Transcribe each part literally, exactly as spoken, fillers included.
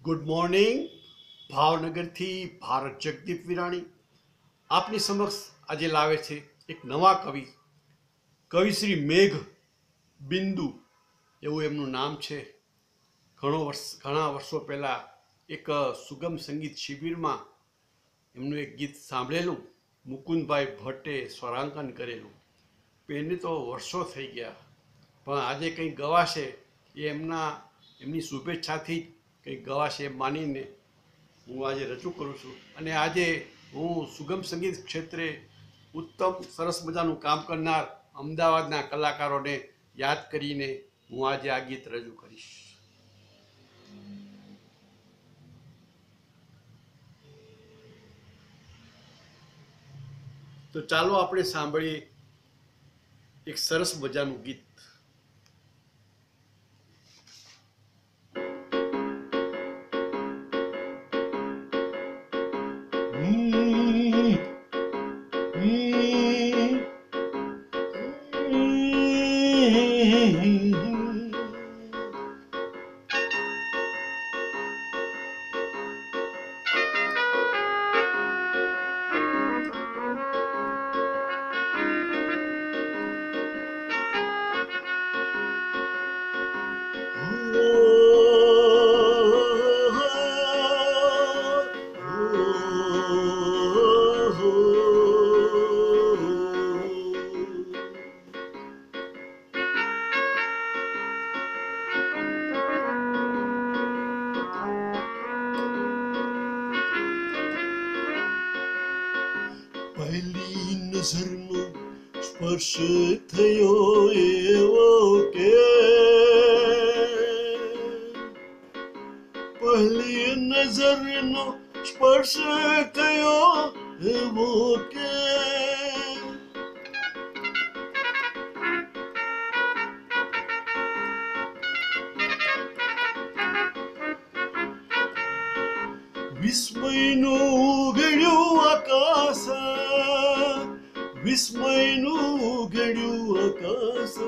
Good morning. ભાવનગરથી ભારત જગદીપ વિરાણી આપની સમક્ષ આજે લાવે છે એક નવા કવિ. કવિ શ્રી મેઘ બિંદુ એવું એમનું નામ છે. ઘણો વર્ષ ઘણા વર્ષો પહેલાં એક સુગમ સંગીત શિબિરમાં એમનું એક ગીત સાંભળેલું, મુકુંદભાઈ ભટ્ટે સ્વરાંકન કરેલું. એને તો વર્ષો થઈ ગયા, પણ આજે કંઈ ગવાશે એ એમના એમની શુભેચ્છાથી કંઈક ગવાશે એમ માનીને હું આજે રજૂ કરું છું. અને આજે હું સુગમ સંગીત ક્ષેત્રે ઉત્તમ સરસ મજાનું કામ કરનાર અમદાવાદના કલાકારોને યાદ કરીને હું આજે આ ગીત રજૂ કરીશ. તો ચાલો આપણે સાંભળીએ એક સરસ મજાનું ગીત. પહેલી નજરનો સ્પર્શ થયો એવો કે પહેલી નજરનો સ્પર્શ થયો એવો કે વિસ્મયનું ઉઘડ્યું આકાશ, વિસ્મયનું ઉઘડ્યું આકાશ.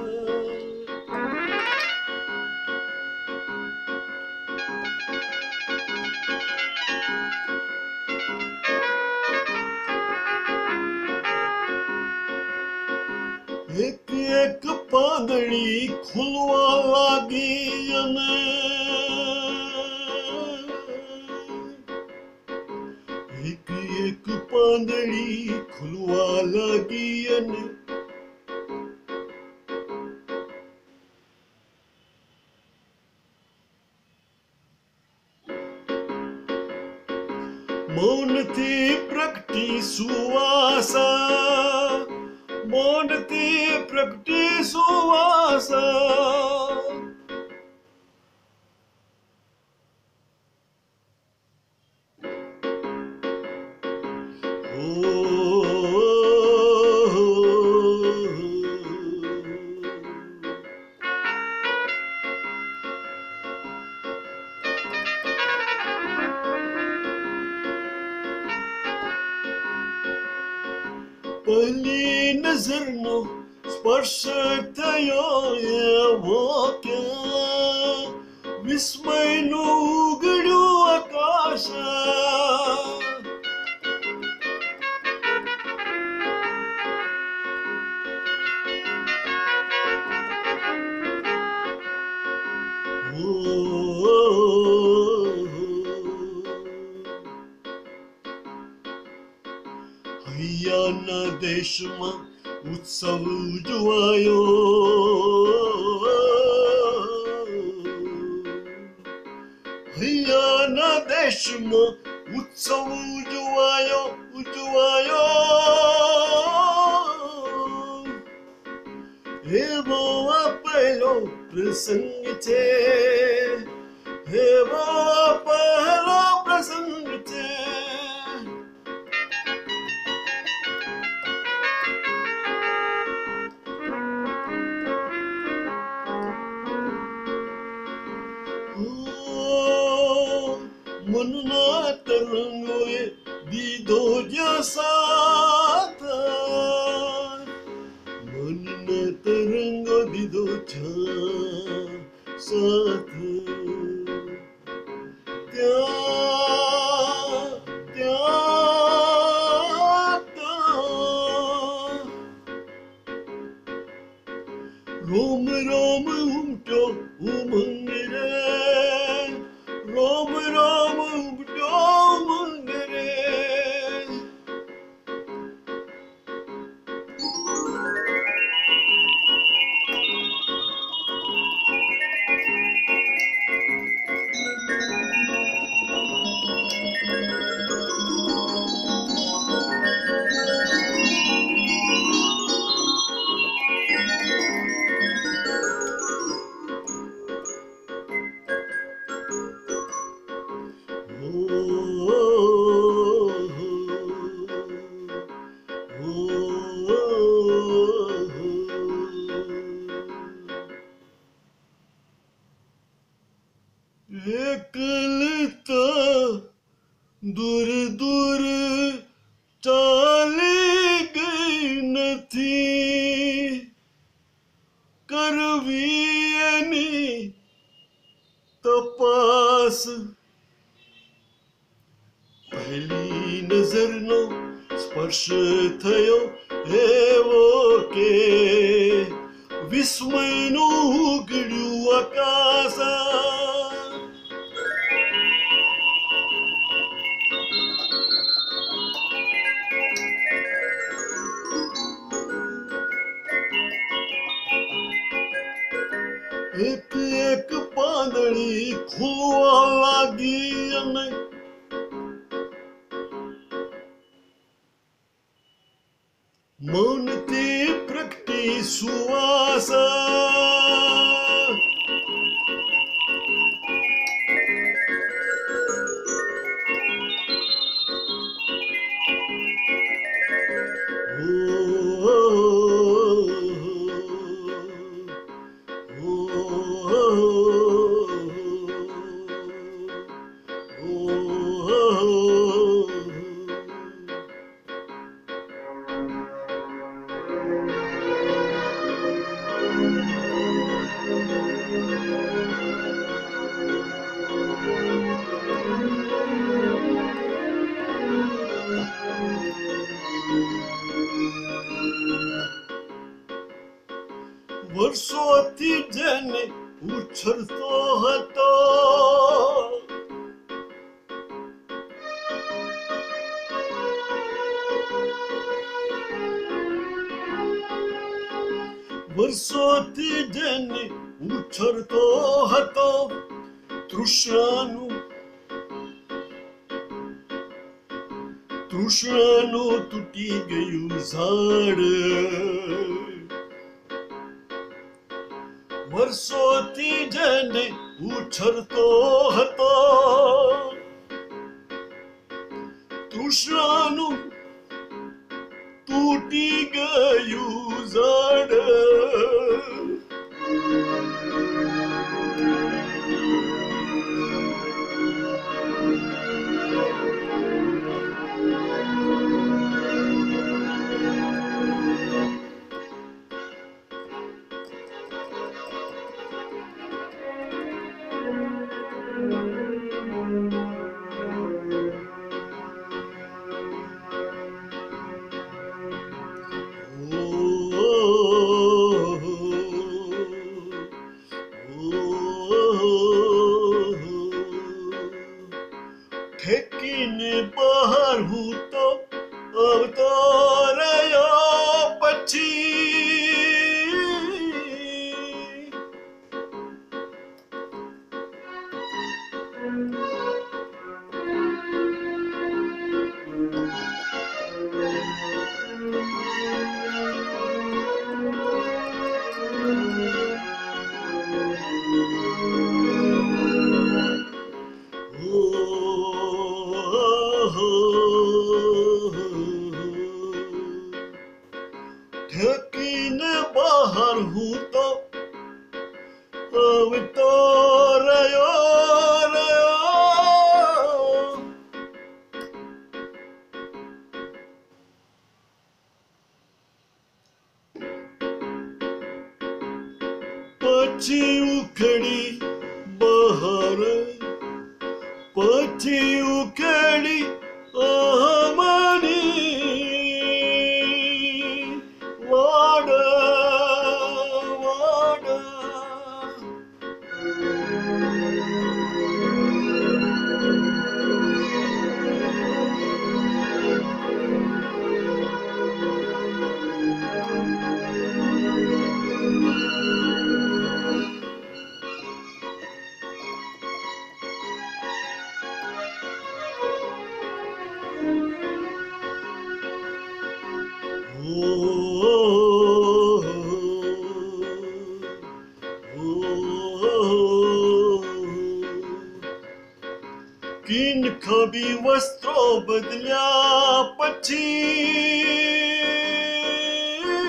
એક એક પાંદડી ખુલવા લાગી અને એક એક પાંદડી ખુલવા લાગી અને મૌનથી પ્રગટી સુવાસા, મૌનથી પ્રગટી સુવાસા. પહેલી નજરનો સ્પર્શ થયો એવો કે વિસ્મયનું ઉઘડ્યું આકાશ. હૈયાના દેશમાં ઉત્સવ ઉજવાયો, હૈયાના દેશમાં ઉત્સવ ઉજવાયો ઉજવાયો. એવો આ પહેલો પ્રસંગ છે, એવો આ પહેલો પ્રસંગ છે. મનના તરંગોએ દીધો જ્યાં સાથ, મનના તરંગો દીધો જ્યાં સાથ. ત્યાં એકલતા દૂર દૂર ચાલી ગઈ નથી કરવી એની તપાસ પહેલી નજરનો સ્પર્શ થયો એવો કે વિસ્મયનું ઉઘડ્યું આકાશ એક એક પાંદડી ખોવા લાગી અને મૌનથી પ્રગટી સુવાસ વર્ષોથી જેને ઉછળતો હતો વર્ષોથી જેને ઉછળતો હતો તૃષ્ણાનું તૃષ્ણાનું તૂટી ગયું ઝાડ વર્ષોથી જેને ઉછળતો હતો તૃષ્ણાનું તૂટી ગયું ઝાડ ઠેકીને બહાર હું તો આવતો રહ્યો પછી ઠેકીને બહાર હું તો આવતો રહ્યો રહ્યો પછી ઉખડી બહાર પછી ઉખડી આહમણી વાડ વાડ કિન ખબી વસ્ત્રો બદલ્યા પછી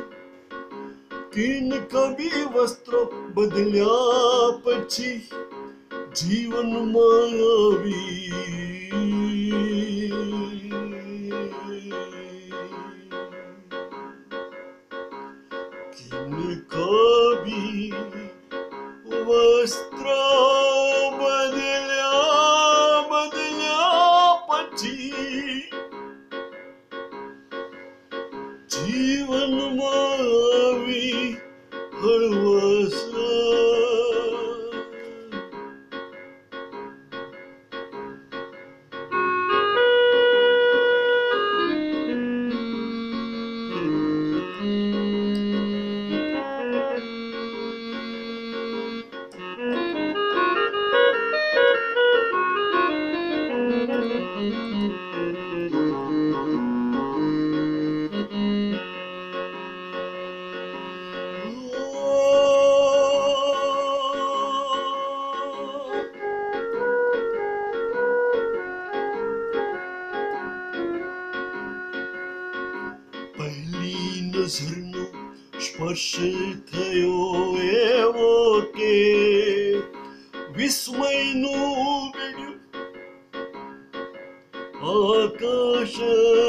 કિન ખબી વસ્ત્રો બદલ્યા પછી જીવનમાં આવી કિને કભી વસ્ત્ર બદલ્યા બદલ્યા પછી જીવનમાં આવી હળવાશ પહેલી નજરનો સ્પર્શ થયો એવો કે વિસ્મયનું બીડું આકાશ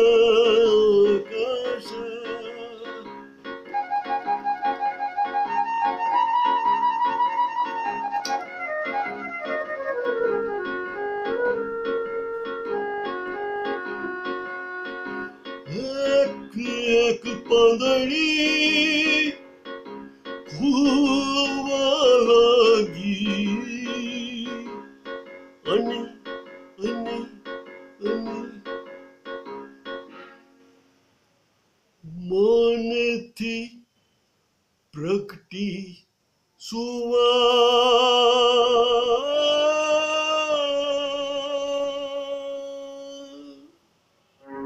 આકાશ એક પાંદડી ખુલવા લાગી અને અને અને મનથી પ્રગટી સુવા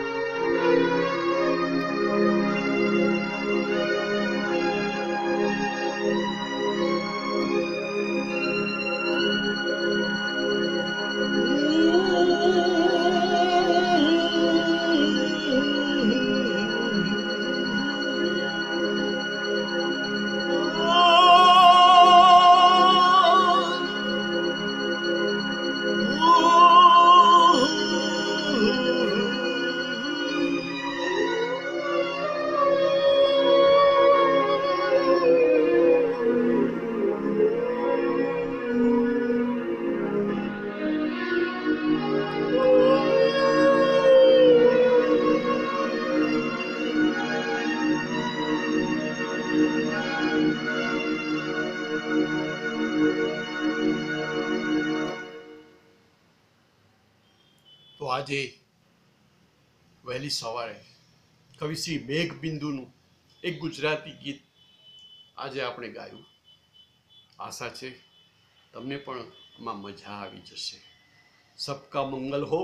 તો આજે વહેલી સવારે કવિ શ્રી મેઘબિંદુનું એક ગુજરાતી ગીત આજે આપણે ગાયું. આશા છે તમને પણ આમાં મજા આવી જશે. સબકા મંગલ હો,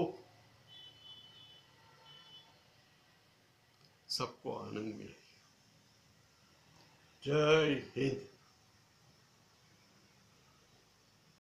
સબકો આનંદ મિલે. જય હિન્દ.